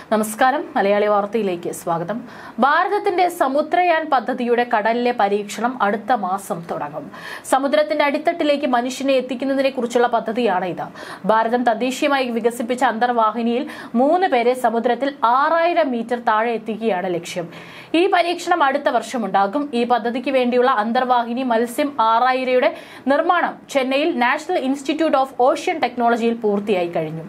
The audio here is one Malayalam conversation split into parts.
നമസ്കാരം മലയാളി വാർത്തയിലേക്ക് സ്വാഗതം. ഭാരതത്തിന്റെ സമുദ്രയാൻ പദ്ധതിയുടെ കടലിലെ പരീക്ഷണം അടുത്ത മാസം തുടങ്ങും. സമുദ്രത്തിന്റെ അടിത്തട്ടിലേക്ക് മനുഷ്യനെ എത്തിക്കുന്നതിനെക്കുറിച്ചുള്ള പദ്ധതിയാണ് ഇത്. ഭാരതം തദ്ദേശീയമായി വികസിപ്പിച്ച അന്തർവാഹിനിയിൽ 3 പേരെ സമുദ്രത്തിൽ 6000 മീറ്റർ താഴെ എത്തിക്കുകയാണ് ലക്ഷ്യം. ഈ പരീക്ഷണം അടുത്ത വർഷം ഉണ്ടാകും. ഈ പദ്ധതിക്ക് വേണ്ടിയുള്ള അന്തർവാഹിനി മത്സ്യം 6000യുടെ നിർമ്മാണം ചെന്നൈയിൽ നാഷണൽ ഇൻസ്റ്റിറ്റ്യൂട്ട് ഓഫ് ഓഷ്യൻ ടെക്നോളജിയിൽ പൂർത്തിയായി കഴിഞ്ഞു.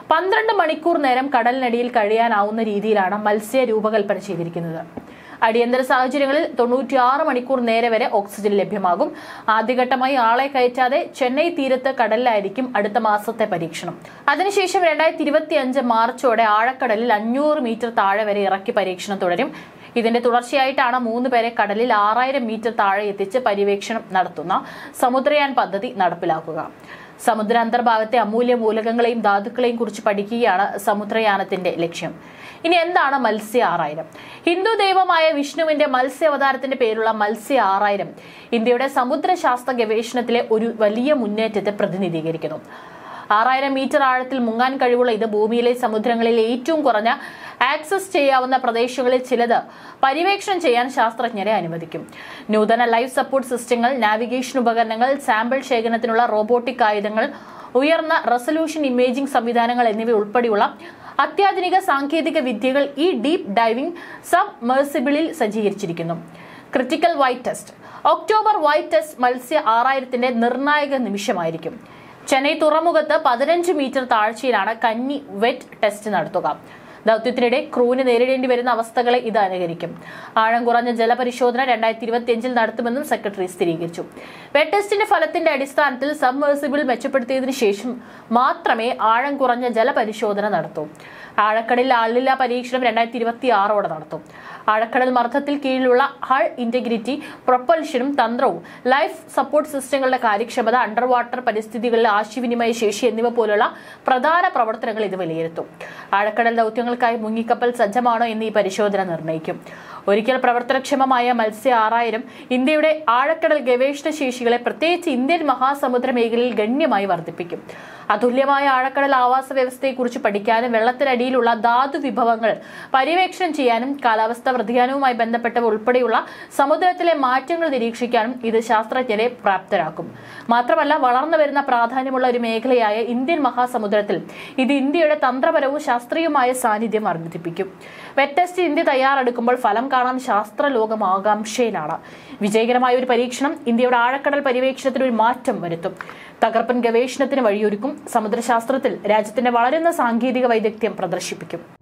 12 മണിക്കൂർ നേരം കടലിനടിയിൽ കഴിയാനാവുന്ന രീതിയിലാണ് മത്സ്യ രൂപകൽപ്പന ചെയ്തിരിക്കുന്നത്. അടിയന്തര സാഹചര്യങ്ങളിൽ 96 മണിക്കൂർ നേരെ വരെ ഓക്സിജൻ ലഭ്യമാകും. ആദ്യഘട്ടമായി ആളെ കയറ്റാതെ ചെന്നൈ തീരത്ത് കടലിലായിരിക്കും അടുത്ത മാസത്തെ പരീക്ഷണം. അതിനുശേഷം 2025 മാർച്ചോടെ ആഴക്കടലിൽ 500 മീറ്റർ താഴെ വരെ ഇറക്കി പരീക്ഷണം തുടരും. ഇതിന്റെ തുടർച്ചയായിട്ടാണ് 3 പേരെ കടലിൽ 6000 മീറ്റർ താഴെ എത്തിച്ച് പര്യവേക്ഷണം നടത്തുന്ന സമുദ്രയാൻ പദ്ധതി നടപ്പിലാക്കുക. സമുദ്ര അന്തർഭാഗത്തെ അമൂല്യ മൂലകങ്ങളെയും ധാതുക്കളെയും കുറിച്ച് പഠിക്കുകയാണ് സമുദ്രയാനത്തിന്റെ ലക്ഷ്യം. ഇനി എന്താണ് മത്സ്യ 6000? ഹിന്ദു ദൈവമായ വിഷ്ണുവിന്റെ മത്സ്യാവതാരത്തിന്റെ പേരുള്ള മത്സ്യ 6000 ഇന്ത്യയുടെ സമുദ്രശാസ്ത്ര ഗവേഷണത്തിലെ ഒരു വലിയ മുന്നേറ്റത്തെ പ്രതിനിധീകരിക്കുന്നു. 6000 മീറ്റർ ആഴത്തിൽ മുങ്ങാൻ കഴിവുള്ള ഇത് ഭൂമിയിലെ സമുദ്രങ്ങളിലെ ഏറ്റവും കുറഞ്ഞ ആക്സസ് ചെയ്യാവുന്ന പ്രദേശങ്ങളിൽ ചിലത് പര്യവേക്ഷണം ചെയ്യാൻ ശാസ്ത്രജ്ഞരെ അനുവദിക്കും. നൂതന ലൈഫ് സപ്പോർട്ട് സിസ്റ്റങ്ങൾ, നാവിഗേഷൻ ഉപകരണങ്ങൾ, സാമ്പിൾ ശേഖരണത്തിനുള്ള റോബോട്ടിക് ആയുധങ്ങൾ, ഉയർന്ന റെസല്യൂഷൻ ഇമേജിംഗ് സംവിധാനങ്ങൾ എന്നിവ ഉൾപ്പെടെയുള്ള അത്യാധുനിക സാങ്കേതിക വിദ്യകൾ ഈ ഡീപ് ഡൈവിംഗ് സബ്മേഴ്സിബിളിൽ സജ്ജീകരിച്ചിരിക്കുന്നു. Critical white test. October white test Matsya 6000ന്റെ നിർണായക നിമിഷമായിരിക്കും. ചെന്നൈ തുറമുഖത്ത് 15 മീറ്റർ താഴ്ചയിലാണ് കന്നി വെറ്റ് ടെസ്റ്റ് നടത്തുക. ദൌത്യത്തിനിടെ ക്രൂവിന് നേരിടേണ്ടി വരുന്ന അവസ്ഥകളെ ഇത് അനുകരിക്കും. ആഴം കുറഞ്ഞ ജലപരിശോധന 2025 നടത്തുമെന്നും സെക്രട്ടറി സ്ഥിരീകരിച്ചു. വെറ്റ് ടെസ്റ്റിന്റെ ഫലത്തിന്റെ അടിസ്ഥാനത്തിൽ സബ്മേഴ്സിബിൾ മെച്ചപ്പെടുത്തിയതിനു ശേഷം മാത്രമേ ആഴം കുറഞ്ഞ ജലപരിശോധന നടത്തൂ. ആഴക്കടലിൽ ആളില്ലാ പരീക്ഷണം 2026ഓടെ നടത്തും. ആഴക്കടൽ മർദ്ദത്തിൽ കീഴിലുള്ള ഹൾ ഇന്റഗ്രിറ്റി, പ്രൊപ്പൽഷനും തന്ത്രവും, ലൈഫ് സപ്പോർട്ട് സിസ്റ്റങ്ങളുടെ കാര്യക്ഷമത, അണ്ടർ വാട്ടർ പരിസ്ഥിതികളിലെ ആശയവിനിമയ ശേഷി എന്നിവ പോലുള്ള പ്രധാന പ്രവർത്തനങ്ങൾ ഇത് വിലയിരുത്തും. ആഴക്കടൽ ദൌത്യങ്ങൾക്കായി മുങ്ങിക്കപ്പൽ സജ്ജമാണോ എന്ന് ഈ പരിശോധന നിർണ്ണയിക്കും. ഒരിക്കൽ പ്രവർത്തനക്ഷമമായ മത്സ്യ 6000 ഇന്ത്യയുടെ ആഴക്കടൽ ഗവേഷണ ശേഷികളെ പ്രത്യേകിച്ച് ഇന്ത്യൻ മഹാസമുദ്ര മേഖലയിൽ ഗണ്യമായി വർദ്ധിപ്പിക്കും. അതുല്യമായ ആഴക്കടൽ ആവാസ വ്യവസ്ഥയെക്കുറിച്ച് പഠിക്കാനും വെള്ളത്തിനടിയിലുള്ള ധാതു വിഭവങ്ങൾ പര്യവേക്ഷണം ചെയ്യാനും കാലാവസ്ഥാ വ്യതിയാനവുമായി ബന്ധപ്പെട്ടവ ഉൾപ്പെടെയുള്ള സമുദ്രത്തിലെ മാറ്റങ്ങൾ നിരീക്ഷിക്കാനും ഇത് ശാസ്ത്രജ്ഞരെ പ്രാപ്തരാക്കും. മാത്രമല്ല, വളർന്നു വരുന്ന പ്രാധാന്യമുള്ള ഒരു മേഖലയായ ഇന്ത്യൻ മഹാസമുദ്രത്തിൽ ഇത് ഇന്ത്യയുടെ തന്ത്രപരവും ശാസ്ത്രീയമായ സാന്നിധ്യം വർദ്ധിപ്പിക്കും. വെറ്റ് ടെസ്റ്റ് ഇന്ത്യ തയ്യാറെടുക്കുമ്പോൾ ഫലം കാണാൻ ശാസ്ത്രലോകം ആകാംക്ഷയിലാണ്. വിജയകരമായ ഒരു പരീക്ഷണം ഇന്ത്യയുടെ ആഴക്കടൽ പര്യവേക്ഷണത്തിൽ ഒരു മാറ്റം വരുത്തും. തകർപ്പൻ ഗവേഷണത്തിന് വഴിയൊരുക്കും. സമുദ്രശാസ്ത്രത്തിൽ രാജ്യത്തിന്റെ വളരുന്ന സാങ്കേതിക വൈദഗ്ധ്യം പ്രദർശിപ്പിക്കും.